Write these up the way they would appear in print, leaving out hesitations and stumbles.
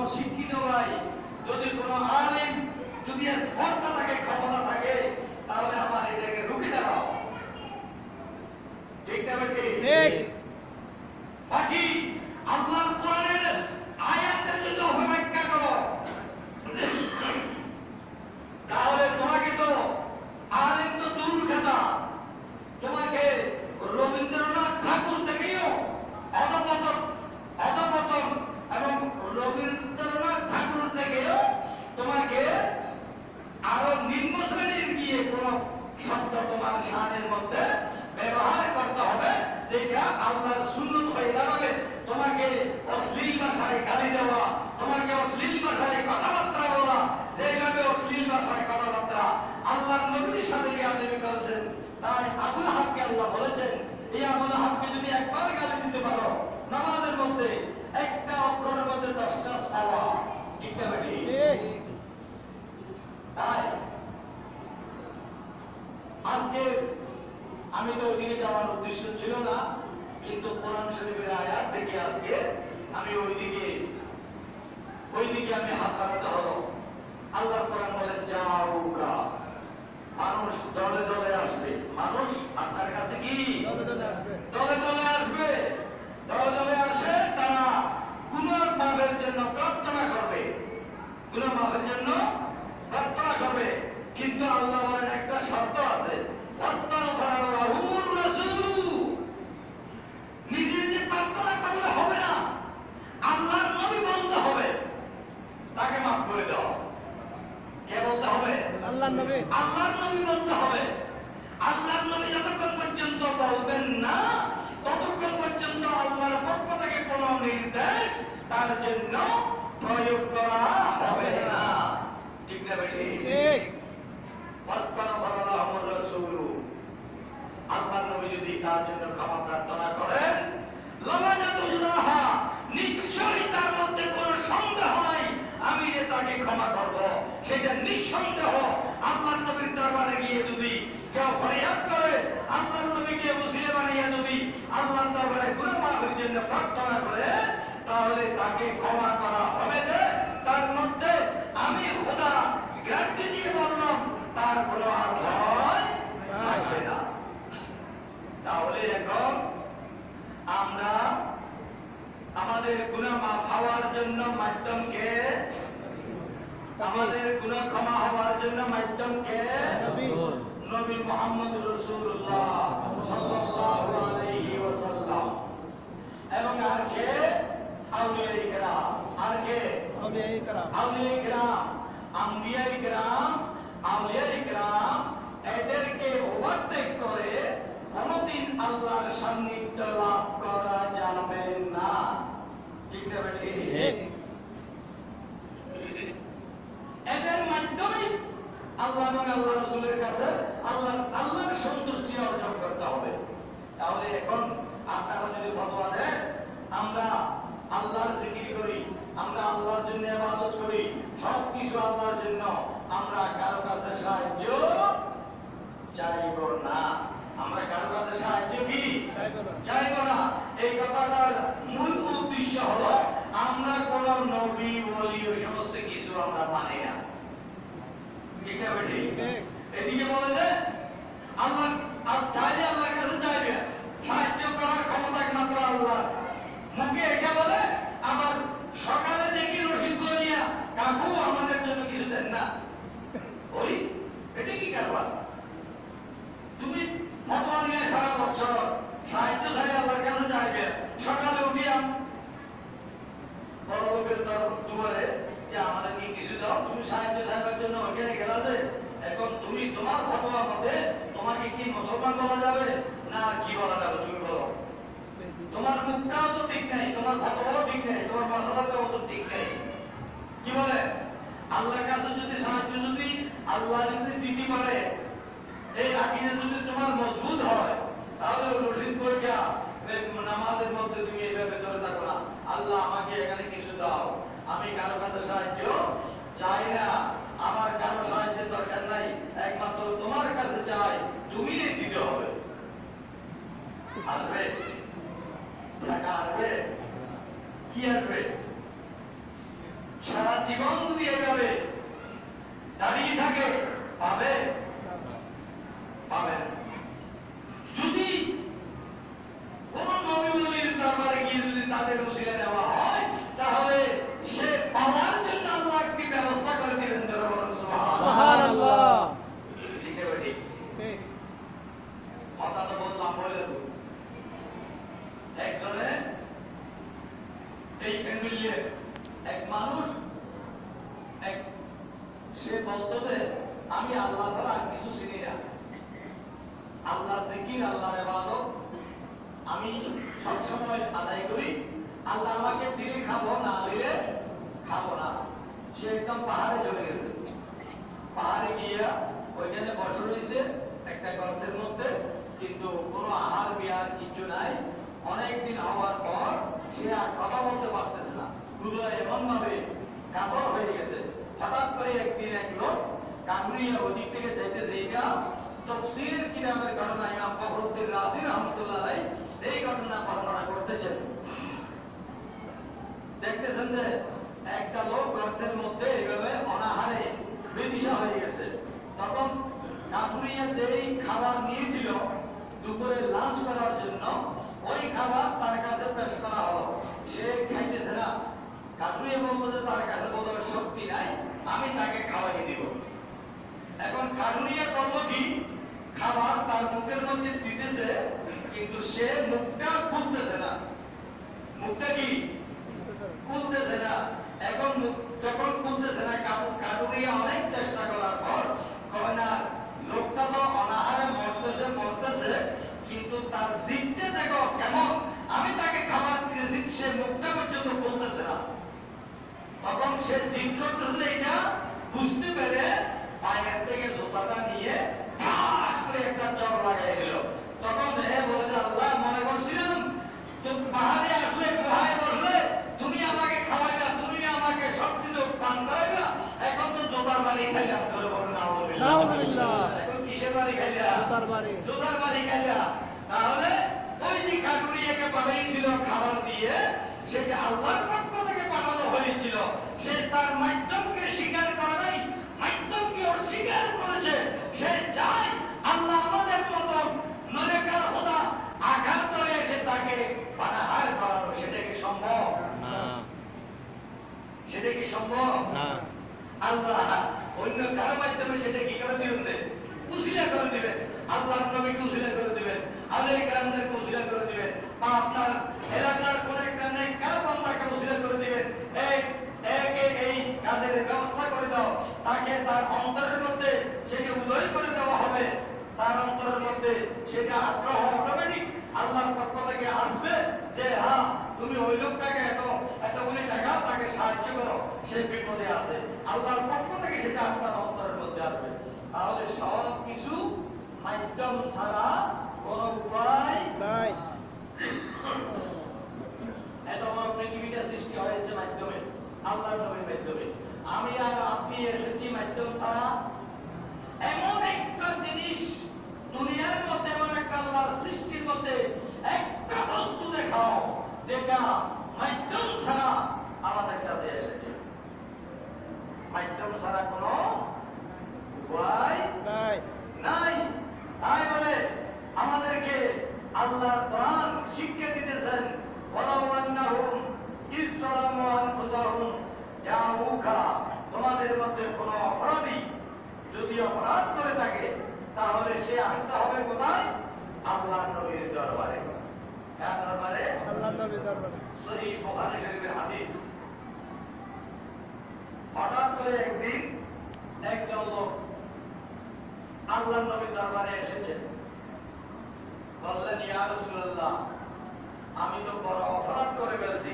শিক্ষিত ভাই, যদি কোনো আলেম যদি স্পর্ধা থাকে, ক্ষমতা থাকে, তাহলে আমার এটাকে রুখে দাঁড়াও। ঠিক না বেটি? বাকি আল্লাহর কোরআনের আয়াতের যদি অপব্যাখ্যা করো, তাহলে তোমাকে তো আলেম তো দূর কথা, তোমাকে রবীন্দ্রনাথ ঠাকুর থেকেও অধপতন এবং রবীন্দ্রনাথ ঠাকুর থেকেও তোমাকে আরো নিম্ন শ্রেণীর গিয়ে কোন শব্দ তোমার শানের মধ্যে ব্যবহার করতে হবে, যেটা আল্লাহর সুন্নত হয়ে দাঁড়াবে। তোমাকে অশ্লীল ভাষায় গালি দেওয়া, তোমাকে অশ্লীল ভাষায় কথাবার্তা বলা, যেভাবে অশ্লীল ভাষায় কথাবার্তা আল্লাহর নবীর সাথে বেয়াদবি করেছেন, তাই আবুল আহাবকে আল্লাহ বলেছেন, এই আবুল আহাবকে যদি একবার গালি দিতে পারো, নামাজের মধ্যে একটা অক্ষরের মধ্যে 10টা সওয়াব। ঠিক না বেটি? তাই আজকে আমি তো ওইদিকে যাওয়ার উদ্দেশ্য ছিল না, কিন্তু কোরআন শরীফের আয়াত দেখে আজকে আমি ওইদিকে আমি হাত বাড়াতে হলো। আল্লাহ কোরআন বলেন, যাউকা, মানুষ দলে দলে আসবে। মানুষ আপনার কাছে কি দলে দলে আসবে? দলে দলে আসে, তারা গুনাহ মাফের জন্য প্রার্থনা করবে, গুনাহ মাফের জন্য প্রার্থনা করবে। কিন্তু আল্লাহ বলেন একটা শর্ত আছে, নিজে নিজে প্রার্থনা করলে হবে না, আল্লাহর নবী বলতে হবে তাকে মাফ করে দাও। কে বলতে হবে? আল্লাহর নবী বলতে হবে। আল্লাহর নবী যতক্ষণ পর্যন্ত বলবেন না, ততক্ষণ পর্যন্ত আল্লাহর পক্ষ থেকে কোন নির্দেশ তার জন্য প্রয়োগ করা হবে না। ঠিক না বেটি? আল্লাহর নবী যদি তার জন্য ক্ষমা প্রার্থনা করেন, নিশ্চয়ই তার মধ্যে কোন সন্দেহ নাই আমি যে তাকে ক্ষমা করব। সেটা নিঃসন্দেহ। আল্লাহর নবীর দরবারে গিয়ে যদি কেউ ফরিয়াদ করে, আল্লাহর নবীকে ওসিলা বানিয়ে যদি আল্লাহর দরবারে গুনাহ মাফের জন্য প্রার্থনা করে, তাহলে তাকে ক্ষমা করা হবে। যে তার মধ্যে আমি খোদা গ্যারান্টি দিয়ে বললাম, তার কোনো আর ভয় থাকবে না। তাহলে এখন আমরা আমাদের গুনাহ মাফ হওয়ার জন্য মাধ্যমকে, আমাদের গুনাহ ক্ষমা হওয়ার জন্য মাধ্যমকে নবী মুহাম্মদ রাসূলুল্লাহ সাল্লাল্লাহু আলাইহি ওয়াসাল্লাম, এবং আর কে? আউলিয়ায়ে কেরাম। আর কে? আউলিয়ায়ে কেরাম। আম্বিয়ায়ে কেরাম, আউলিয়ায়ে কেরাম, এদেরকে ওভারটেক করে কোনদিন আল্লাহর সান্নিধ্য লাভ করা যাবে না। ঠিক না বেটি? এদের মাধ্যমে আল্লাহ এবং আল্লাহ রাসূলের কাছে আল্লাহর সন্তুষ্টি অর্জন করতে হবে। তাহলে এখন আপনারা যদি ফতোয়া দেন, আমরা আল্লাহর জিকির করি, আমরা আল্লাহর জন্য ইবাদত করি, সবকিছু আল্লাহর জন্য, আমরা কারো কাছে সাহায্য চাইব না। আমরা কারো কাছে সাহায্য কি চাইব না। এই কথাটার মূল উদ্দেশ্য হলো আমরা কোন নবী ওলি ওই সমস্ত কিছু আমরা মানি না। ঠিক না বেটি? এদিকে বলে যে আল্লাহ চাইলে আল্লাহর কাছে চাইবে, সাহায্য করার ক্ষমতা একমাত্র আল্লাহ। মুখে এটা বলে, আবার সকালে দেখি রশিদ গনিয়া কাকু আমাদের জন্য কিছু দেন না। ওই এটা কি কারবার? তুমি ফতোয়া নিয়ে সারা বছর সাহায্য চাইলে আল্লাহর কাছে চাইবে, সকালে উঠিয়া বড় লোকের দুয়ারে যে আমাদেরকে কিছু দাও, তুমি সাহায্য চাইবার জন্য ওখানে গেলা যে, এখন তুমি তোমার ফতোয়া মতে তোমাকে কি মুসলমান বলা যাবে না কি বলা যাবে? তুমি বলো। তোমার মুখটাও তো ঠিক নাই, তোমার ফতোয়াও ঠিক নাই, তোমার মশলাটাও তো ঠিক নাই। কি বলে? আল্লাহর কাছে যদি সাহায্য যদি আল্লাহ যদি দিতে পারে, এই আকীদা যদি তোমার মজবুত হয়, তাহলে রশিদ পরীক্ষা নামাজের মধ্যে তুমি এইভাবে ধরে থাকো না, আল্লাহ আমাকে এখানে কিছু দাও, আমি কারো কাছে সাহায্য চাই না, আমার কারো সাহায্যের দরকার নাই, একমাত্র তোমার কাছে চাই, তুমি দিতে হবে। আসবে টাকা, আসবে কি আসবে? সারা জীবন যদি এভাবে দাঁড়িয়ে থাকে পাবে পাবে না। যদি কোন নবীর দরবারে গিয়ে যদি তাদের উসিলা নেওয়া হয় তাহলে সে পাওয়ার জন্য আল্লাহ একটি ব্যবস্থা করে দিবেন। যারা বলেন সুবহানাল্লাহ। ঠিক আছে ঠিক। কথা তো বললাম বলে তো একজনে এই ফ্যামিলির এক মানুষ সে বলতো যে আমি আল্লাহ ছাড়া আর কিছু চিনি না, আল্লাহর জিকির আল্লাহর ইবাদত আমি সবসময় আদায় করি, আল্লাহ আমাকে দিলে খাবো না দিলে খাবো না। সে একদম পাহাড়ে চলে গেছে, পাহাড়ে গিয়া ওইখানে বসে রয়েছে একটা গর্তের মধ্যে, কিন্তু কোনো আহার বিহার কিছু নাই। অনেকদিন হওয়ার পর সে আর কথা বলতে পারতেছে না, গুলো এমন ভাবে কাতর হয়ে গেছে। হঠাৎ করে একদিন এক লোক কামড়িয়া ওদিক থেকে যাইতেছে। এইটা তাফসীর কিতাবের ঘটনা, ইমাম ফখরুদ্দিন রাজি রাহমাতুল্লাহ আলাইহি এই ঘটনা বর্ণনা করতেছেন। দেখতেছেন যে একটা লোক গর্তের মধ্যে এইভাবে অনাহারে বেদিশা হয়ে গেছে। তখন কামড়িয়া যেই খাবার নিয়েছিল দুপুরে লাঞ্চ করার জন্য, ওই খাবার তার কাছে পেশ করা হলো। সে খাইতেছে না। কাটুরিয়া বললো যে তার কাছে বোধহয় শক্তি নাই, আমি তাকে খাওয়াই দিব। এখন কাটুরিয়া করলো কি, খাবার তার মুখের মধ্যে দিতেছে, কিন্তু সে মুখটা খুলতেছে না। মুখটা কি খুলতেছে না। এখন যখন খুলতেছে না, কাটুরিয়া অনেক চেষ্টা করার পর কয় না, লোকটা তো অনাহারে মরতেছে মরতেছে, কিন্তু তার জিভটা দেখো কেমন, আমি তাকে খাবার দিয়েছি, সে মুখটা পর্যন্ত খুলতেছে না। তখন সে জিদ করতেছে, এটা বুঝতে পেরে পায়ের থেকে জুতাটা নিয়ে ঠাস করে একটা চড় লাগাই দিল। তখন বলে যে আল্লাহ, মনে করছিলাম তুমি পাহাড়ে আসলে গুহায় বসলে তুমি আমাকে খাওয়াইবা, তুমি আমাকে সব কিছু পান করাইবা, এখন তো জুতার বাড়ি খাইলাম। ধরে বলেন আলহামদুলিল্লাহ। এখন কিসের বাড়ি খাইলা? জুতার বাড়ি খাইলা। তাহলে ওই যে কাটুরিয়াকে পাঠাইছিল খাবার দিয়ে, সেটা আল্লাহর পক্ষ থেকে পাঠানো হয়েছিল। সে তার মাধ্যমকে স্বীকার করে নাই, মাধ্যমকে অস্বীকার করেছে। সে চায় আল্লাহ আমাদের মতন নেককার খোদা আঘাত করে এসে তাকে পানাহার করানো। সেটা কি সম্ভব? সেটা কি সম্ভব? আল্লাহ অন্য কারো মাধ্যমে সেটা কি করে দিবেন? উসিলা করে দিবেন। আল্লাহর নবীকে উসিলা করে দিবেন, আলের কামদেরকে উসিলা করে দিবেন, বা আপনার এলাকার কোন একটা নেককার বান্দাকে উসিলা করে দিবেন। এই কাজের ব্যবস্থা করে দাও, তাকে তার অন্তরের মধ্যে সেটা উদয় করে দেওয়া হবে। তার অন্তরের মধ্যে সেটা আগ্রহ অটোমেটিক আল্লাহর পক্ষ থেকে আসবে যে হ্যাঁ, তুমি ওই লোকটাকে এতগুলি টাকা তাকে সাহায্য করো, সে বিপদে আছে। আল্লাহর পক্ষ থেকে সেটা আপনার অন্তরের মধ্যে আসবে। তাহলে সব কিছু মাধ্যম ছাড়া কোন উপায় নাই। এত বড় পৃথিবীটা সৃষ্টি হয়েছে মাধ্যমে, আল্লাহর নবীর মাধ্যমে। আমি আর আপনি এসেছি মাধ্যম ছাড়া। এমন একটা জিনিস দুনিয়ার মধ্যে, এমন একটা আল্লাহর সৃষ্টির মধ্যে একটা বস্তু দেখাও যেটা মাধ্যম ছাড়া আমাদের কাছে এসেছে। মাধ্যম ছাড়া কোনো উপায় নাই। তাই বলে আমাদেরকে আল্লাহর কোরআন শিক্ষা দিতেছেন, ওয়ালাউ আন্নাহুম ইয যালামু আনফুসাহুম জাউকা, তোমাদের মধ্যে কোন অপরাধী যদি অপরাধ করে থাকে তাহলে সে আসতে হবে কোথায়? আল্লাহর নবীর দরবারে। কার দরবারে? আল্লাহর নবীর দরবারে। সহিহ বুখারী শরীফের হাদিস। হঠাৎ করে একদিন একজন লোক আল্লাহর নবীর দরবারে এসেছেন। বললেন, ইয়া রাসূলুল্লাহ, আমি তো বড় অপরাধ করে ফেলছি।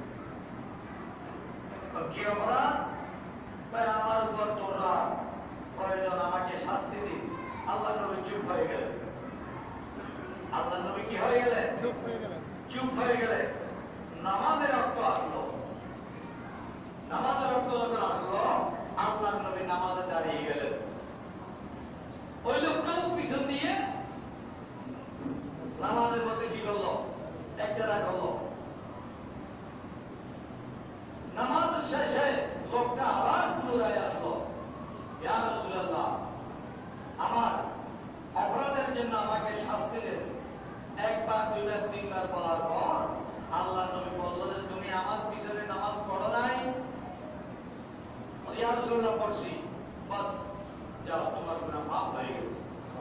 কি অপরাধ? আমার উপর তোমরা প্রয়োজন, আমাকে শাস্তি দিন। আল্লাহ নবী চুপ হয়ে গেলেন। আল্লাহ নবী কি হয়ে গেলেন? চুপ হয়ে গেলেন। নামাজের রক্ত আসলো। নামাজের রক্ত যখন আসলো, আল্লাহ নবী নামাজে দাঁড়িয়ে গেলেন। ওই লোকটাও পিছন দিয়ে নামাজের মধ্যে কি করলো? একটা করলো। নামাজ শেষে বলার পর আল্লাহ নবী বলল যে তুমি আমার পিছনে নামাজ পড়ো নাই? ইয়া রাসূলুল্লাহ পড়ছি। বাস যাও, তোমার গুনাহ মাফ হয়ে গেছে।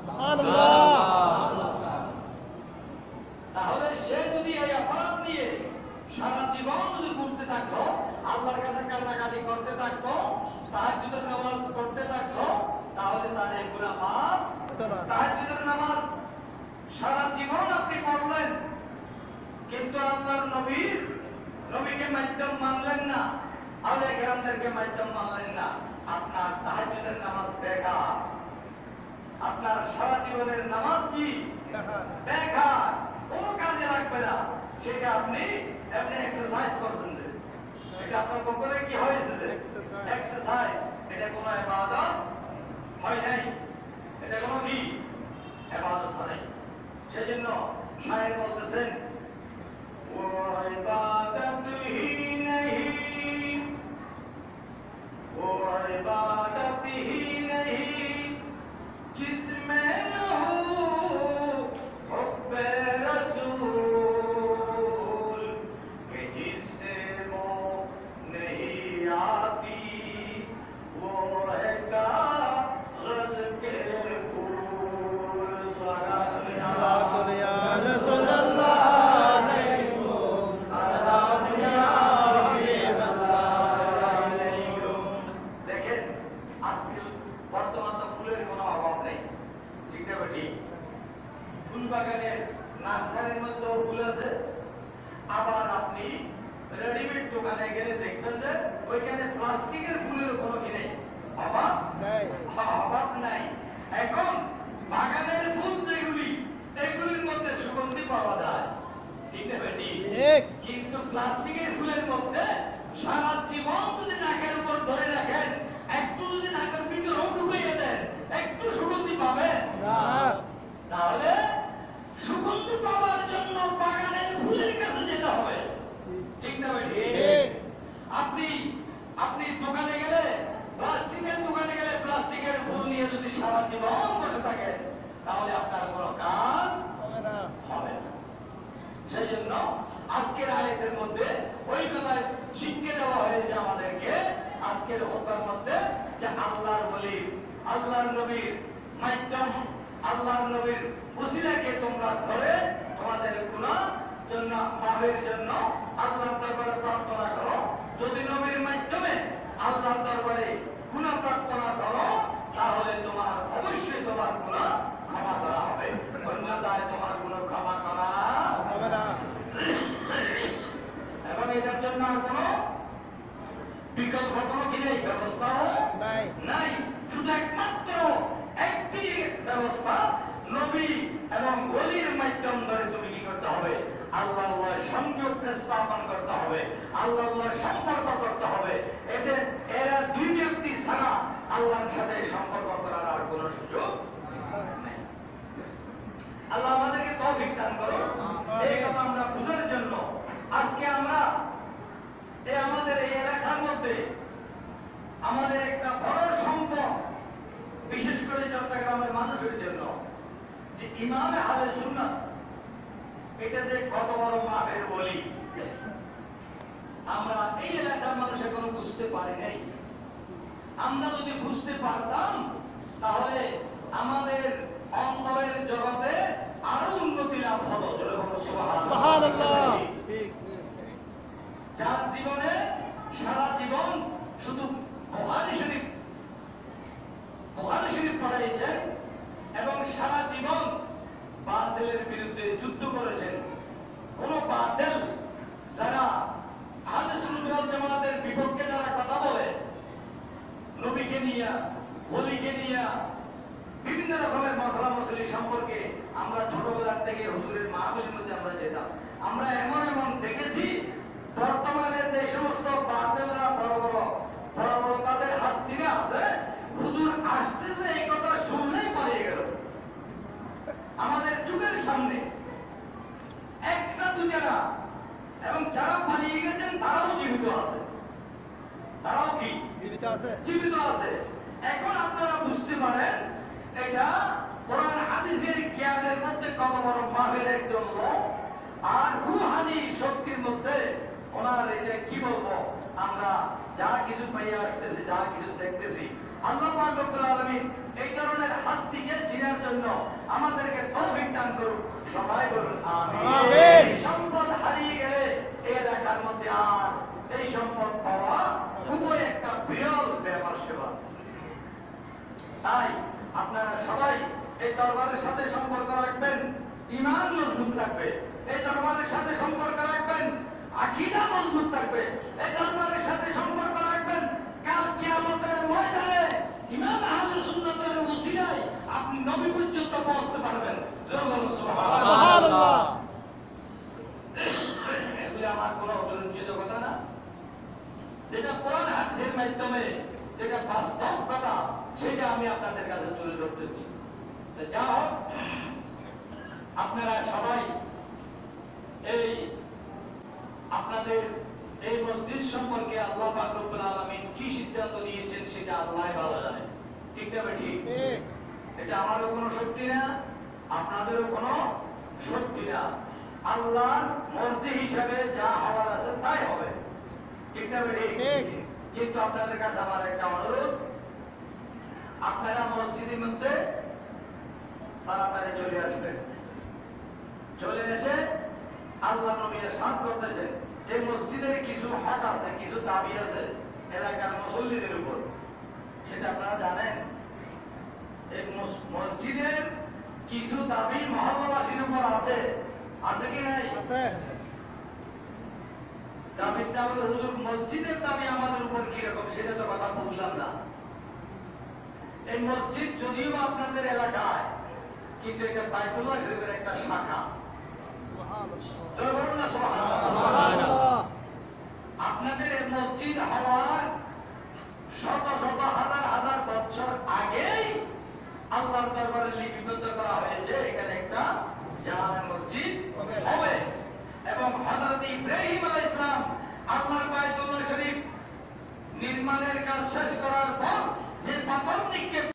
তাহলে সে যদি এই অপরাধ নিয়ে সারা জীবন যদি ঘুরতে থাকতো, আল্লাহর কাছে কান্নাকাটি করতে থাকতো, তাহাজ্জুদের নামাজ পড়তে থাকতো, তাহলে তার এই গুনাহ মাফ। তাহাজ্জুদের নামাজ সারা জীবন আপনি পড়লেন, কিন্তু আল্লাহর নবীকে মাধ্যম মানলেন না, আউলিয়া কেরামদেরকে মাধ্যম মানলেন না, আপনার তাহাজ্জুদের নামাজ বেকার। আপনার সারা জীবনের নামাজ কি বেকার, কোনো কাজে লাগবে না। সেটা আপনি এমনি এক্সারসাইজ করছেন, এটা আপনার পক্ষে কি হয়েছে যে এক্সারসাইজ, এটা কোনো ইবাদত হয় নাই, এটা কোনো কি ইবাদত হয় নাই। সেজন্য শায়ের বলতেছেন ও ইবাদত হি नहीं, वो इबादत ही नहीं जिसमें न हो हुब्बे रसूल, कि जिससे वो नहीं आती वो है कागज के फूल। सलात या रसूलल्लाह, বাগানের নার্সারির মধ্যে ফুল আছে, আবার আপনি রেডিমেড দোকানে গেলে দেখবেন যে ওইখানে প্লাস্টিকের ফুলের কোনো কি নেই, অভাব নাই। এখন বাগানের ফুল যেগুলি, এগুলির মধ্যে সুগন্ধি পাওয়া যায়, ঠিক না বেটি? কিন্তু প্লাস্টিকের ফুলের মধ্যে সারা জীবন যদি নাকের উপর ধরে রাখেন, একটু যদি নাকের ভিতরেও ঢুকিয়ে দেন, একটু সুগন্ধি পাবেন? তাহলে সুগন্ধি পাওয়ার জন্য বাগানের ফুলের কাছে যেতে হবে, ঠিক না ভাই? আপনি দোকানে গেলে, প্লাস্টিকের দোকানে গেলে প্লাস্টিকের ফুল নিয়ে যদি সারা জীবন বসে থাকেন, তাহলে আপনার কোনো কাজ হবে না। সেই জন্য আজকের আয়াতের মধ্যে ওই কথায় শিখিয়ে দেওয়া হয়েছে আমাদেরকে আজকের হুকমের মধ্যে, যে আল্লাহর ওলি, আল্লাহর নবীর মাধ্যম, আল্লাহর নবীর ওসিলাকে তোমরা ধরে তোমাদের গুনাহ জন্য মাফের জন্য আল্লাহর দরবারে প্রার্থনা করো। যদি নবীর মাধ্যমে আল্লাহর দরবারে গুনাহ প্রার্থনা করো, তাহলে তোমার অবশ্যই তোমার গুনাহ ক্ষমা করা হবে, অন্যথায় তোমার গুনাহ ক্ষমা করা হবে না। এবং এটার জন্য আর কোনো বিকল্প কোনো কি নেই, ব্যবস্থাও নাই। শুধু একমাত্র একটি ব্যবস্থা, নবী এবং ওলির মাধ্যম ধরে তুমি কি করতে হবে? আল্লাহর সংযোগকে স্থাপন করতে হবে, আল্লাহর সম্পর্ক করতে হবে। এরা দুই ব্যক্তি ছাড়া আল্লাহর সাথে সম্পর্ক করার আর কোন সুযোগ নেই। আল্লাহ আমাদেরকে তৌফিক দান করো। এই কথা আমরা বুঝার জন্য আজকে আমরা আমাদের এই এলাকার মধ্যে আমাদের একটা বড় সম্পদ, বিশেষ করে চট্টগ্রামের মানুষের জন্য, যে ইমামে আহলে সুন্নাত, এটা যে কত বড় মাফের বলি, আমরা এই এলাকার মানুষ এখনো বুঝতে পারি নাই। আমরা যদি বুঝতে পারতাম, তাহলে আমাদের অন্তরের জগতে আরো উন্নতি লাভ হতো। সুবহানাল্লাহ। যার জীবনে সারা জীবন শুধু বুখারী শরীফ পড়াইছেন এবং সারা জীবন বাতিলের বিরুদ্ধে যুদ্ধ করেছেন, কোন বাতিল যারা আহলে সুন্নাত ওয়াল জামাতের বিপক্ষে যারা কথা বলে, নবীকে নিয়ে, ওলিকে নিয়ে, বিভিন্ন রকমের মশলা মশলি সম্পর্কে আমরা ছোটবেলার থেকে হুজুরের মাহফিলের মধ্যে আমরা যেতাম। আমরা এমন এমন দেখেছি, বর্তমানে যে সমস্ত বাতিলরা বড় বড় তাদের হাস্তিরা আছে, হুজুর আসতেছে এই কথা শুনলেই পালিয়ে গেল আমাদের চোখের সামনে, একটা দুটা না। এবং যারা পালিয়ে গেছেন তারাও জীবিত আছে, তারাও কি জীবিত আছে। এখন আপনারা বুঝতে পারেন এটা কোরআন হাদিসের জ্ঞানের মধ্যে কত বড় মাহের একজন লোক, আর রুহানি শক্তির মধ্যে ওনার এটা কি বলবো, আমরা যা কিছু পাইয়া আসতেছি, যা কিছু দেখতেছি, আল্লাহ পাক রব্বুল আলামিন এই ধরনের হাস্তিকে চিনার জন্য আমাদেরকে তৌফিক দান করুন। সবাই বলুন আমিন। এই সম্পদ হারিয়ে গেলে এই এলাকার মধ্যে আর এই সম্পদ পাওয়া খুবই একটা বিরল ব্যাপার সেবা। তাই আপনারা সবাই এই দরবারের সাথে সম্পর্ক রাখবেন, ঈমান মজবুত রাখবে। এই দরবারের সাথে সম্পর্ক রাখবেন, আকীদা মজবুত থাকবে। এই দরবারের সাথে সম্পর্ক রাখবেন, কাল কিয়ামতের ময়দানে ইমাম আহলে সুন্নাতের ওসিলায় আপনি নবী পর্যন্ত পৌঁছতে পারবেন। জোরে বলুন সুবহানাল্লাহ। এগুলো আমার কোনো অতিরঞ্জিত কথা না, যেটা কোরআন হাদিসের মাধ্যমে যেটা বাস্তব কথা, সেটা আমি আপনাদের কাছে তুলে ধরতেছি। যা হোক, আপনারা সবাই এই আপনাদের এই মসজিদ সম্পর্কে আল্লাহ পাক রব্বুল আলামিন কি সিদ্ধান্ত নিয়েছেন সেটা আল্লাহই ভালো জানে। ঠিক না ঠিক? এটা আমারও কোনো শক্তি না, আপনাদেরও কোনো শক্তি না। আল্লাহর মর্জি হিসাবে যা হওয়ার আছে তাই হবে। ঠিক না ঠিক? কিন্তু আপনাদের কাছে আমার একটা অনুরোধ, আপনারা মসজিদের মধ্যে তাড়াতাড়ি চলে আসবেন। চলে এসে আল্লাহ নবী ইরশাদ করতেছেন, এই মসজিদের কিছু হক আছে, কিছু দাবি আছে এলাকার মুসল্লিদের উপর, সেটা আপনারা জানেন। এই মসজিদের কিছু দাবি মহল্লাবাসীর উপর আছে, আছে কি নাই? দাবিটা হলো হুজুর মসজিদের দাবি আমাদের উপর কি রকম, সেটা তো কথা বললাম না। এই মসজিদ যদিও আপনাদের এলাকায়, কিন্তু এটা বাইতুল্লাহ শরীফের একটা শাখা। আপনাদের এই মসজিদ হওয়ার শত শত হাজার হাজার বছর আগেই আল্লাহর দরবারে লিপিবদ্ধ করা হয়েছে এখানে একটা জামে মসজিদ হবে। এবং হযরত ইব্রাহিম আলাইহিস সালাম আল্লাহর বাইতুল্লাহ শরীফ নির্মাণের কাজ শেষ করার পর যে পাথর নিক্ষেপ